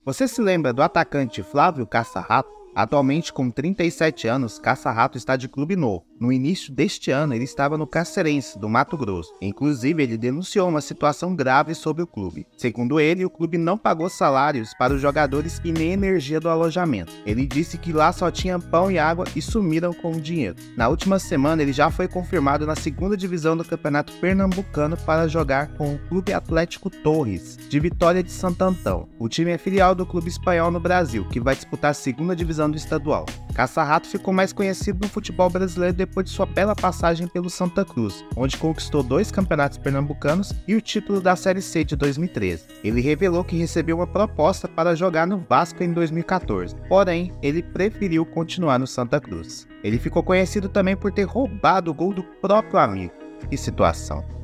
Você se lembra do atacante Flávio Caça-Rato? Atualmente, com 37 anos, Caça-Rato está de clube novo. No início deste ano, ele estava no Cacerense, do Mato Grosso. Inclusive, ele denunciou uma situação grave sobre o clube. Segundo ele, o clube não pagou salários para os jogadores e nem energia do alojamento. Ele disse que lá só tinha pão e água e sumiram com o dinheiro. Na última semana, ele já foi confirmado na segunda divisão do Campeonato Pernambucano para jogar com o Clube Atlético Torres, de Vitória de Santo Antão. O time é filial do clube espanhol no Brasil, que vai disputar a segunda divisão do estadual. Caça-Rato ficou mais conhecido no futebol brasileiro depois de sua bela passagem pelo Santa Cruz, onde conquistou 2 campeonatos pernambucanos e o título da Série C de 2013. Ele revelou que recebeu uma proposta para jogar no Vasco em 2014, porém, ele preferiu continuar no Santa Cruz. Ele ficou conhecido também por ter roubado o gol do próprio amigo. Que situação!